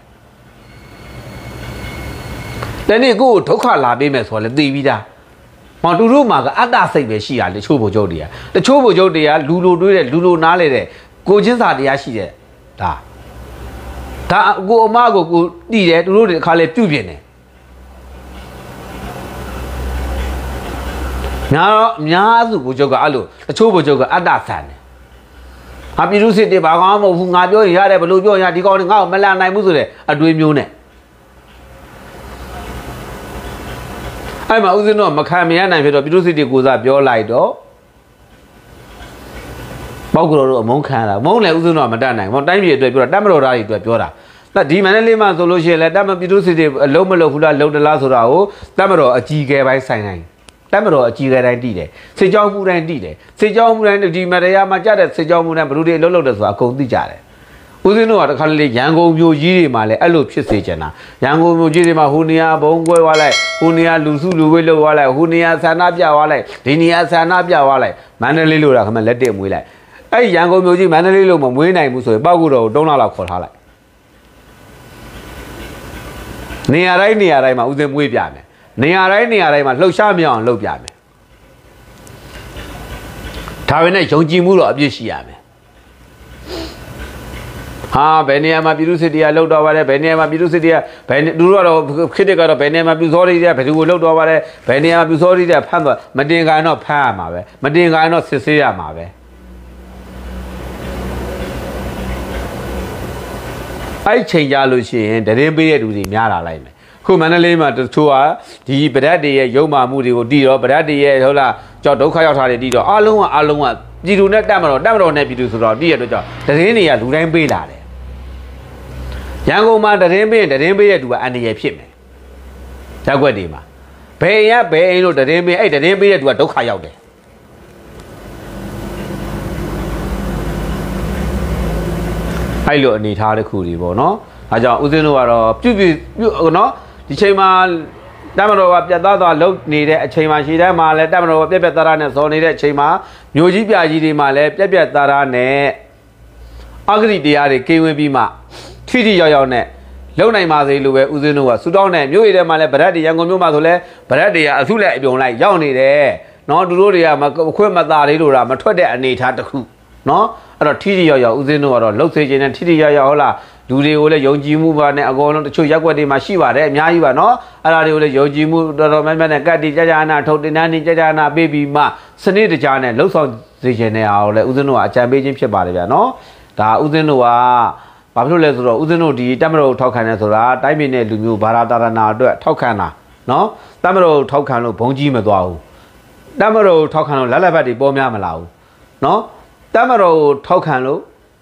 တနေ့ကိုဒုက္ခလာပေးမယ်ဆိုတော့လေသိပြီးသားဟောသူတို့မှာကအတ္တစိတ်ပဲရှိတာလေချိုးဖို့ချုပ်တွေကတချို့ဖို့ချုပ်တွေကလူလိုတွေးတဲ့လူလိုနားလေတဲ့ကိုချင်းစာတရားရှိတဲ့ဒါဒါကိုအမကိုကိုတည်တယ်သူတို့တွေအခါလေပြုတ်ပြင်းတယ်ညာတော့အများစုဖို့ချုပ်ကအဲ့လိုတချို့ဖို့ချုပ်ကအတ္တဆန်တယ်ဟာပြည်သူစစ်တွေဘာကောင်းမဟုတ်ဘူးငါပြောရင်ရတယ်ဘလို့ပြောရင်ဒီကောင်တွေငါ့ကိုမလာနိုင်ဘူးဆိုတဲ့အတွေးမျိုးနဲ့အဲ့မှာဦးစင်းတော့မခံမရနိုင်ဖြစ်တော့ပြည်သူစစ်တွေကိုစားပြောလိုက်တော့ပေါက်ကြော်တို့အမုန်းခံတာမုန်းလေဦးစင်းတော့မတတ်နိုင်ဘူးတိုင်းပြည်အတွက်ပြောတာတတ်မတော်သားတွေအတွက်ပြောတာဒီမန္တလေးမှာဆိုလို့ရှိရင်လည်းတတ်မပြည်သူစစ်တွေအလုံးမလုံးဘူးလားလုံတလားဆိုတာကိုတတ်မတော်အကြီးကဲပိုင်းဆိုင်နိုင်တတ်မတော်အကြီးကဲတိုင်းတည်တယ်စစ်ကြောင်းမှုတိုင်းတည်တယ်စစ်ကြောင်းမှုတိုင်းဒီမတရားမှာကြတဲ့စစ်ကြောင်းမှုတိုင်းဘလူတွေအလုံးလုံးတယ်ဆိုတာအကုန်သိကြတယ်ဦးဇင်းတို့ကတခါလေရန်ကုန်မြို့ကြီးတွေမှာလည်းအဲ့လိုဖြစ်စေချင်တာရန်ကုန်မြို့ကြီးတွေမှာဟိုနေရာဘုံကွဲသွားလိုက်ဟိုနေရာလူစုလူဝေးလောက်သွားလိုက်ဟိုနေရာဆန္ဒပြသွားလိုက်ဒီနေရာဆန္ဒပြသွားလိုက်မန္တလေးလို့တာခမလက်တက်မွေးလိုက်အဲ့ရန်ကုန်မြို့ကြီးမန္တလေးလို့မမွေးနိုင်ဘူးဆိုရင်ပောက်ကူတော်ကို၃လလောက်ခေါ်ထားလိုက်နေရာတိုင်းနေရာတိုင်းမှာဦးဇင်းမွေးပြမယ်နေရာတိုင်းနေရာတိုင်းမှာလှုပ်ရှားမြောင်အောင်လုပ်ပြမယ်ဒါပဲနဲ့ယုံကြည်မှုတော့အပြည့်ရှိရမယ်ဟာဘယ်နေရာမှာပြည်သူစစ်တရားလှုပ်တော့ပါတယ်ဘယ်နေရာမှာပြည်သူစစ်တရားဘယ်သူတို့ကတော့ခေတ္တကတော့ဘယ်နေရာမှာပြည်စောတွေတရားဘယ်သူကိုလှုပ်တော့ပါတယ်ဘယ်နေရာမှာပြည်စောတွေတရားဖမ်းသွားမတင်ကန်တော့ဖမ်းရမှာပဲမတင်ကန်တော့စစ်ဆေးရမှာပဲအဲ့ချိန်ကြလို့ရှိရင်တရင်ပေးတဲ့လူတွေများလာလိုက်မယ်ခုမန္တလေးမှာတချို့ကဒီဗဒတ်တွေရဲ့ရုံမာမှုတွေကိုတီးတော့ဗဒတ်တွေရဲ့ဟုတ်လားကြောက်ဒုက္ခရောက်တာတွေတီးတော့အားလုံးကအားလုံးကပြည်သူနဲ့တက်မတော်တက်မတော်နဲ့ပြည်သူဆိုတော့တီးရတော့ကြောက်တရင်တွေကလူတိုင်းပေးလာတယ်ရန်ကုန်မှာတရင်ပေးရင်တရင်ပေးတဲ့သူကအန္တရာယ်ဖြစ်မယ်ရက်ွက်တွေမှာဘယ်ရဘယ်အိမ်လို့တရင်ပေးအဲ့တရင်ပေးတဲ့သူကဒုက္ခရောက်တယ်အဲ့လိုအနေထားတစ်ခုတွေပေါ့နော်အဲကြောင့်ဦးဇင်းတို့ကတော့ပြုပြုပြုနော်ဒီချိန်မှာတမတော်ကပြတ်သားသွားလုံနေတဲ့အချိန်မှာရှေ့တန်းမှာလည်းတမတော်ကပြက်ပြက်သားသားနဲ့ဇော်နေတဲ့အချိန်မှာမျိုးကြီးပြကြီးတွေမှာလည်းပြက်ပြက်သားသားနဲ့အဂတိတရားတွေကိန်းဝေးပြီးမှထိထိရောက်ရောက်နဲ့လုံနိုင်ပါစေလို့ပဲဦးဇင်းတို့ကဆူတောင်းတဲ့မျိုးရည်ထဲမှာလည်းဗရက်တွေရန်ကုန်မြို့မှာဆိုလဲဗရက်တွေကအစုလက်အပြုံလိုက်ရောက်နေတယ်နော်သူတို့တွေကမခွင့်မသားလေးလို့တာမထွက်တဲ့အနေထားတစ်ခုနော်အဲ့တော့ထိထိရောက်ရောက်ဦးဇင်းတို့ကတော့လှုပ်စေခြင်းနဲ့ထိထိရောက်ရောက်ဟုတ်လားလူတွေကိုလည်းယုံကြည်မှုပါနဲ့အကုန်လုံးတချို့ရက်ွက်တွေမှာရှိပါတယ်အများကြီးပါနော်အဲ့ဒါတွေကိုလည်းယုံကြည်မှုတော်တော်များများနဲ့ကတ်တီကြကြနာထုတ်တင်တန်းနေကြကြနာပေးပြီးမှစနစ်တကျနဲ့လှုပ်ဆောင်စေခြင်းနဲ့အားလည်းဦးဇင်းတို့ကအကြံပေးခြင်းဖြစ်ပါတယ်ဗျာနော်ဒါဦးဇင်းတို့ကဘာဖြစ်လို့လဲဆိုတော့ဦးဇင်းတို့ဒီတက်မတော်ထောက်ခံနေဆိုတာတိုင်းပြည်နဲ့လူမျိုးဘာသာတာရဏအတွက်ထောက်ခံတာနော်တက်မတော်ထောက်ခံလို့ဘုံကြီးမသွားဘူးတက်မတော်ထောက်ခံလို့လက်လက်ဘက်တွေပေါ်များမလာဘူးနော်တက်မတော်ကိုထောက်ခံလို့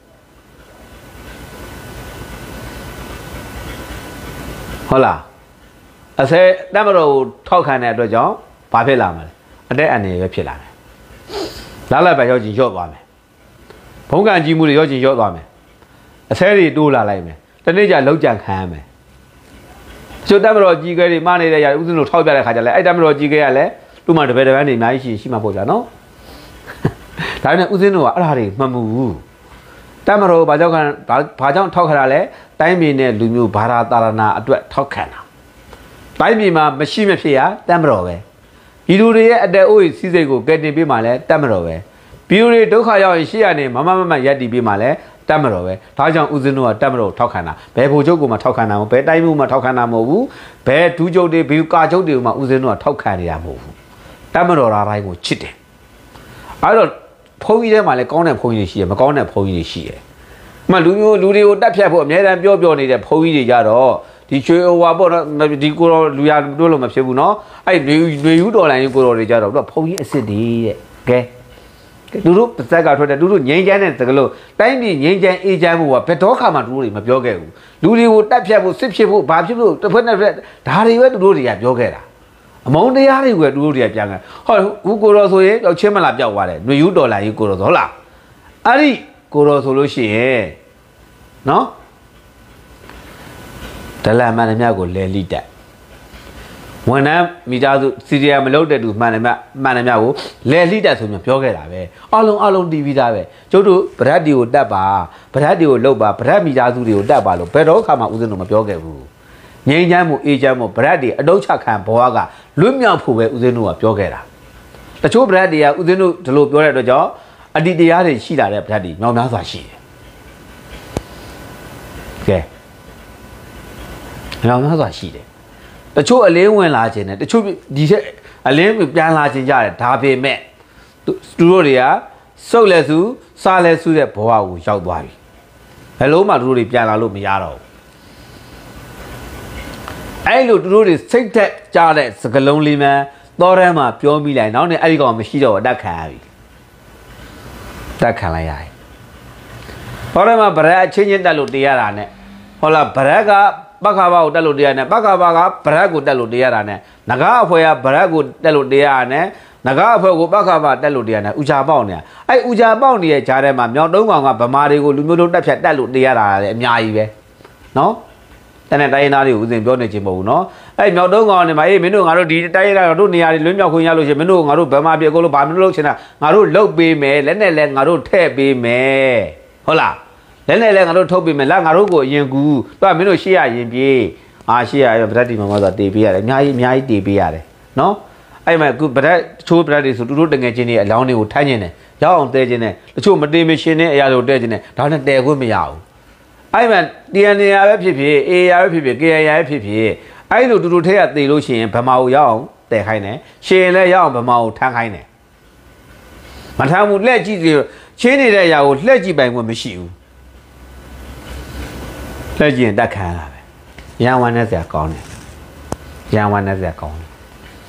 ဟုတ်လားအစဲတက်မတော်ကိုထောက်ခံတဲ့အတွက်ကြောင့်ဘာဖြစ်လာမလဲအတက်အနေပဲဖြစ်လာတယ်လက်လက်ဘက်ရောက်ချင်းရော့သွားမယ်ဘုံကန်ကြီးမှုတွေရော့ချင်းရော့သွားမယ်အစဲတွေတိုးလာလိုက်မယ်တနေ့ကျလောက်ကြံခံရမယ်ကျိုးတက်မတော်ကြီးကဲတွေမနေတဲ့ຢာဥစဉ်တို့ထောက်ပြတဲ့ခါကျလဲအဲ့တက်မတော်ကြီးကဲကလည်းသူ့မှာတပည့်တပန်းနေအများကြီးရှိရှိမှပေါ့ဗျာနော်ဒါနဲ့ဥစဉ်တို့ကအဲ့ဒါတွေမှတ်မှုဘူးတက်မတော်ဘာကြောင့်ခံဘာကြောင့်ထောက်ခါတာလဲတိုင်းပြည်နဲ့လူမျိုးဘာသာတာရဏအတွက်ထောက်ခံတာတိုင်းပြည်မှာမရှိမဖြစ်ရတက်မတော်ပဲဒီလူတွေရဲ့အတဲအိုးစီးစိတ်ကိုကယ်တင်ပေးမှလဲတက်မတော်ပဲပြည်သူတွေဒုက္ခရောက်ရင်ရှေ့ရနေမမမမရက်တီပေးမှလဲတက်မတော်ပဲဒါကြောင့်ဦးဇင်းတို့ကတက်မတော်ထောက်ခံတာဘယ်ဘိုလ်ချုပ်ကိုမှထောက်ခံတာမဟုတ်ဘယ်တိုင်းမှုမှထောက်ခံတာမဟုတ်ဘူးဘယ်ဒူးချုပ်တွေဘီကာချုပ်တွေမှဦးဇင်းတို့ကထောက်ခံနေတာမဟုတ်ဘူးတက်မတော်ရာတိုင်းကိုချစ်တယ်အဲ့တော့ဖုန်းကြီးထဲမှာလည်းကောင်းတဲ့ဖုန်းကြီးတွေရှိရမကောင်းတဲ့ဖုန်းကြီးတွေရှိတယ်အမှလူမျိုးလူတွေကိုတက်ဖြတ်ဖို့အများအားပြောပြောနေတဲ့ဖုန်းကြီးတွေကြတော့ဒီချွေဟွာပေါ့နော်ဒီကိုတော့လူရတို့လို့မဖြစ်ဘူးနော်အဲ့ຫນွေຫນွေယူတော်လိုင်းကိုတော်တွေကြတော့ဖုန်းကြီးအစ်စ်တွေတဲ့ကဲသူတို့ပါဇက်ကထွက်တယ်သူတို့ငိမ့်ချမ်းတဲ့စကလို့တိုင်းပြည်ငိမ့်ချမ်းအေးချမ်းဖို့ကဘယ်တော့ခါမှသူတို့တွေမပြောခဲ့ဘူးလူတွေကိုတက်ဖြတ်ဖို့စစ်ဖြစ်ဖို့ဘာဖြစ်လို့တစ်ဖက်နဲ့တစ်ဖက်ဒါတွေပဲသူတို့တွေကပြောခဲ့တာအမုန်းတရားတွေကသူတို့တွေကပြန်ခဲ့ဟောဦးကိုတော်ဆိုရင်တော့ချင်းမလာပြောက်သွားတယ်ຫນွေယူတော်လိုင်းကြီးကိုတော်ဟုတ်လားအဲ့ဒီကိုတော်ဆိုလို့ရှိရင်နော်ဒလန်မှန်တယ်မြတ်ကိုလဲလိတက်ဝန်ထမ်းမိသားစုစီရီယာမလုပ်တဲ့သူမှန်တယ်မြတ်မှန်တယ်မြတ်ကိုလဲလိတက်ဆိုပြီးပြောခဲ့တာပဲအလုံးအလုံးတီးပြီးသားပဲကျုပ်တို့ဗရက်တီကိုတက်ပါဗရက်တီကိုလှုပ်ပါဗရက်မိသားစုတွေကိုတက်ပါလို့ဘယ်တော့ခါမှဦးဇင်းတို့မပြောခဲ့ဘူးငိမ့်ချမ်းမှုအေးချမ်းမှုဗရက်တီအတုံးချခံဘဝကလွတ်မြောက်ဖို့ပဲဦးဇင်းတို့ကပြောခဲ့တာတချို့ဗရက်တီကဦးဇင်းတို့ဒီလိုပြောတဲ့အတွက်ကြောင့်အတ္တိတရားတွေရှိလာတဲ့ဗရက်တီမြောင်များစွာရှိတယ်ကဲလောင်များစွာရှိတယ်တချို့အလင်းဝင်လာခြင်းနဲ့တချို့ဒီထက်အလင်းပြန်လာခြင်းကြတယ်ဒါပေမဲ့သူတို့တွေကစုပ်လက်စုစားလက်စုတဲ့ဘဝကိုရောက်သွားပြီဘယ်လုံးမှသူတို့တွေပြန်လာလို့မရတော့ဘူးအဲ့လိုသူတို့တွေစိတ်သက်ကြတဲ့စကလုံးလေးမှသောတန်းမှာပြောမိလိုက်နောက်နေ့အဲ့ဒီကောင်မရှိတော့အတက်ခံရပြီတက်ခံလိုက်ရတယ်သောတန်းမှာဗရက်အချင်းချင်းတက်လို့တရားတာနဲ့ဟုတ်လားဗရက်ကပက္ခဘာကိုတက်လို့တရားနဲ့ပက္ခဘာကဗရက်ကိုတက်လို့တရားတာနဲ့ငကားအဖွဲကဗရက်ကိုတက်လို့တရားနဲ့ငကားအဖွဲ့ကိုပခါပါတက်လို့တရားနဲ့ဥချာပေါက်နေအဲ့ဥချာပေါက်နေတဲ့ကြားထဲမှာမြောက်တုံးကောင်ကဗမာတွေကိုလူမျိုးလုံးတက်ဖြတ်တက်လို့တရားတာလည်းအများကြီးပဲနော်တနေ့တိုင်းသားတွေကိုဦးစင်ပြောနေချင်မဟုတ်ဘူးနော်အဲ့မြောက်တုံးကောင်နေမှာအေးမင်းတို့ငါတို့ဒီတိုင်းသားတို့နေရာတွေလွင်းမြောက်ခွင့်ရလို့ရှိရင်မင်းတို့ငါတို့ဗမာပြည်ကိုလို့ဗာမင်းတို့လုပ်ချင်တာငါတို့လုတ်ပေးမယ်လက်နဲ့လည်းငါတို့ထည့်ပေးမယ်ဟုတ်လားလက်နဲ့လည်းငါတို့ထုတ်ပေးမယ်လာငါတို့ကိုအရင်ကူတော့မင်းတို့ရှေ့ရရင်ပြေးအာရှေ့ရဗဒတ်တီမမဆိုတေးပေးရတယ်အများကြီးအများကြီးတေးပေးရတယ်နော်အဲ့မှာခုဗဒတ်ချိုးဗဒတ်တွေဆိုတူတို့တငယ်ချင်းတွေအလောင်းတွေကိုထိုင်းနေတယ်ရောက်အောင်တဲချင်းနဲ့တချို့မတေးမရှင်တဲ့အရာတွေတဲချင်းနဲ့ဒါနဲ့တဲခွင့်မရဘူးအဲ့မှာ တီ အန် အေ ပဲဖြစ်ဖြစ် အေ အာ ပဲဖြစ်ဖြစ် ကေ အိုင် ပဲဖြစ်ဖြစ်အဲ့လိုတူတူထဲကတေလို့ရှိရင်ဗမာကိုရောက်အောင်တဲခိုင်းတယ်ရှင်လည်းရောက်အောင်ဗမာကိုထမ်းခိုင်းတယ်မထမ်းဘူးလက်ကြည့်ချင်းနေတဲ့အရာကိုလှည့်ကြည့်ပိုင်ခွင့်မရှိဘူးလက်ကြည့်ရင်တက်ခံရတာပဲရန်ဝမ်းနဲ့စရာကောင်းတယ်ရန်ဝမ်းနဲ့စရာကောင်းတယ်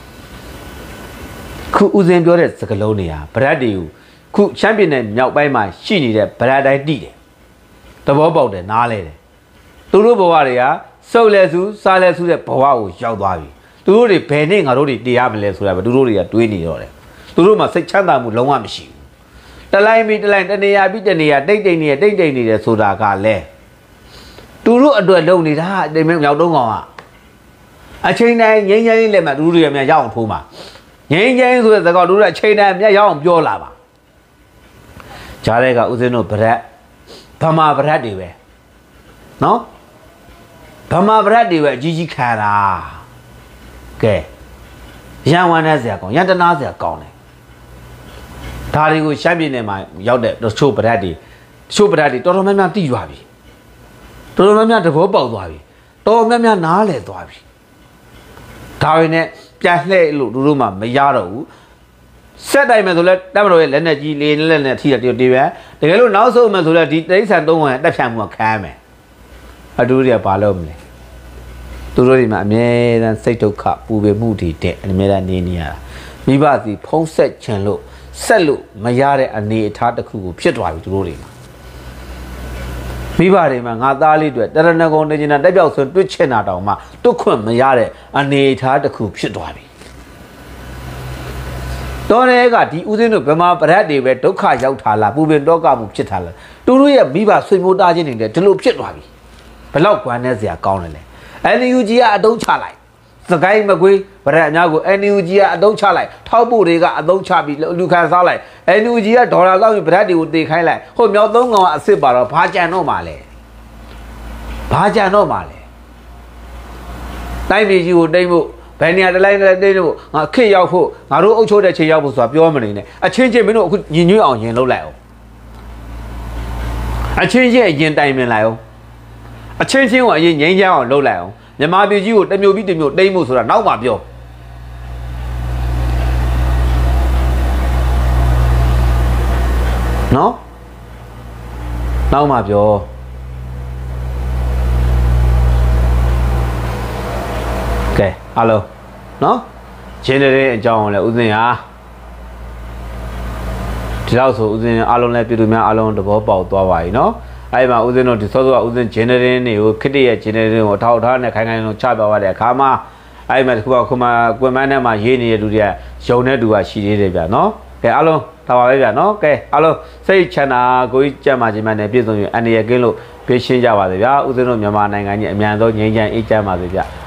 ခုဦးစင်ပြောတဲ့စကားလုံးတွေကဗရက်တွေကိုခုချမ်းပြည်နယ်မြောက်ပိုင်းမှာရှိနေတဲ့ဗရက်တိုင်းတိတယ်သဘောပေါက်တယ်နားလဲတယ်သူတို့ဘဝတွေကစုပ်လဲစုစားလဲစုတဲ့ဘဝကိုရောက်သွားပြီသူတို့တွေဘယ်နဲ့ငါတို့တွေတရားမလဲဆိုတာပဲသူတို့တွေကတွေးနေတော့တယ်သူတို့မှာစိတ်ချမ်းသာမှုလုံးဝမရှိဘူးတလိုက်ပြီးတလိုက်တနေရာပြီးတနေရာတိတ်တိတ်နေတိတ်တိတ်နေတယ်ဆိုတာကလည်းသူတို့အတွက်လုံနေတာတိမ်မဲမြောက်တုံးကောင်ကအချိန်တိုင်းငိမ့်ငိမ့်လက်မှသူတို့တွေမြန်ရအောင်ထိုးမှာငိမ့်ငိမ့်ဆိုတဲ့သကောက်သူတို့အချိန်တိုင်းမြန်ရအောင်ပြောလာပါဂျားတဲ့ကဦးစင်းတို့ဗရက်ဗမာဗရက်တွေပဲနော်ဗမာဗရက်တွေပဲအကြီးကြီးခံတာကဲရန်ဝမ်းနဲ့စရာကောင်းရန်တနာစရာကောင်းတယ်ဒါတွေကိုရှမ်းပြည်နယ်မှာရောက်တဲ့တချို့ဗရက်တွေတချို့ဗရက်တွေတော်တော်များများတိရွာပြီတော်တော်များများတဘောပေါက်သွားပြီတော်တော်များများနားလဲသွားပြီဒါတွေနဲ့ပြန်လှည့်လို့တို့တို့မှမရတော့ဘူးဆက်တိုင်းမယ်ဆိုလဲတက်မတော်ရဲ့လက်နဲ့ကြီးလေးလက်နဲ့ထိရတေးတေးပဲတကယ်လို့နောက်ဆုံးမယ်ဆိုလဲဒီတိရစ္ဆာန်သုံးဝင်တက်ဖြတ်မှုကခံရမယ်အတူတွေကဘာလို့မလဲသူတို့တွေမှာအမြဲတမ်းစိတ်ဒုက္ခပူပင်မှုတွေတဲ့အမြဲတမ်းနေနေရတာမိဘစီဖုံးဆက်ချင်လို့ဆက်လို့မရတဲ့အနေအထားတစ်ခုကိုဖြစ်သွားပြီသူတို့တွေမှာမိဘတွေမှာငါသားလေးတွေတရဏဂုံနေကျင်တာတက်ပြောက်ဆိုတွတ်ချင်တာတောင်မှတွတ်ခွင့်မရတဲ့အနေအထားတစ်ခုဖြစ်သွားပြီတော်တဲ့ကဒီဦးစင်းတို့ဗမာပရက်တွေပဲဒုက္ခရောက်ထားလားပူပင်တောကမှုဖြစ်ထားလားသူတို့ရဲ့မိဘဆွေမျိုးသားချင်းတွေလည်းဒီလိုဖြစ်သွားပြီဘလောက်ကွာနေစရာကောင်းတယ်လေ အန် ယူ ဂျီ ကအတုံးချလိုက်စကိုင်းမကွေးဗရက်အများကို အန် ယူ ဂျီ ကအတုံးချလိုက်ထောက်ပို့တွေကအတုံးချပြီးလူခံစားလိုက် အန် ယူ ဂျီ ကဒေါ်လာလောက်ပြီးဗရက်တွေကိုတေခိုင်းလိုက်ဟိုမြောက်သုံးကောင်ကအစ်စ်ပါတော့ဘာကြံတော့မှလဲဘာကြံတော့မှလဲတိုင်းပြည်ကြီးကိုတိမ့်ဖို့ဘယ်နေရာတလိုက်တလိုက်တိမ့်ဖို့ငါခစ်ရောက်ဖို့ငါတို့အုပ်ချုပ်တဲ့ချိန်ရောက်ဖို့ဆိုတာပြောမနေနဲ့အချင်းချင်းမင်းတို့အခုညင်ညွှန်းအောင်ယင်လုပ်လိုက်အောင်အချင်းချင်းအရင်တိုင်ပင်လိုက်အောင်အချင်းချင်းကိုအရင်ငြိမ်းချမ်းအောင်လုပ်လိုက်အောင်မြန်မာပြည်ကြီးကိုတမျိုးပြီးတမျိုးတိမ့်ဖို့ဆိုတာနောက်မှပြောနော်နောက်မှပြောကဲအားလုံးနော်ဂျင်းတဲ့အကြောင်းကိုလည်းဦးစင်ဟာဒီလောက်ဆိုဦးစင်အားလုံးလည်းပြည်သူများအားလုံးသဘောပေါက်သွားပါပြီနော်အဲ့မှာဦးစင်းတို့ဒီစောစောကဦးစင်းဂျင်နရင်တွေကိုခစ်တရဲ့ဂျင်နရင်ကိုအထောက်အထားနဲ့ခိုင်ခိုင်လုံးချပြသွားတဲ့အခါမှာအဲ့မှာခုကခုမှကွန်မန်းထဲမှာရေးနေတဲ့လူတွေကယုံတဲ့သူကရှိသေးတယ်ဗျာနော်ကဲအားလုံးဒါပါပဲဗျာနော်ကဲအားလုံးစိတ်ချမ်းသာကိုကြီးကြမ်းပါခြင်းမှနဲ့ပြည့်စုံရင်အန္တရာယ်ကင်းလို့ပြေးရှင်းကြပါစေဗျာဦးစင်းတို့မြန်မာနိုင်ငံကြီးအမြန်ဆုံးငြိမ်းချမ်းအေးချမ်းပါစေဗျာ